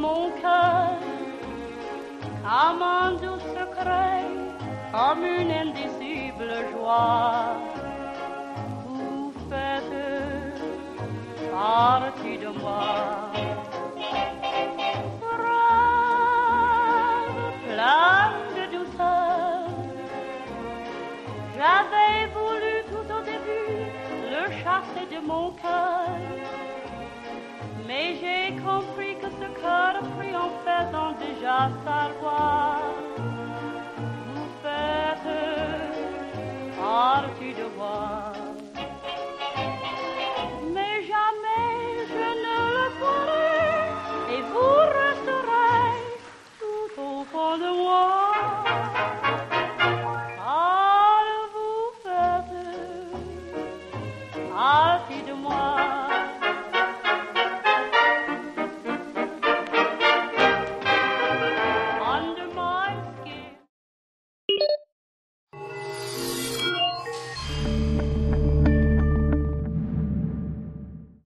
mon cœur, comme un doux secret, comme une indicible joie. Vous faites partie de moi. Rêve plein de douceur, j'avais voulu tout au début le chasser de mon cœur. Mais j'ai compris que ce cœur pris en faisant déjà sa loi. Vous faites partie de moi. Mais jamais je ne le ferai et vous resterez tout au fond de moi. Car vous faites partie de moi. Under my skin.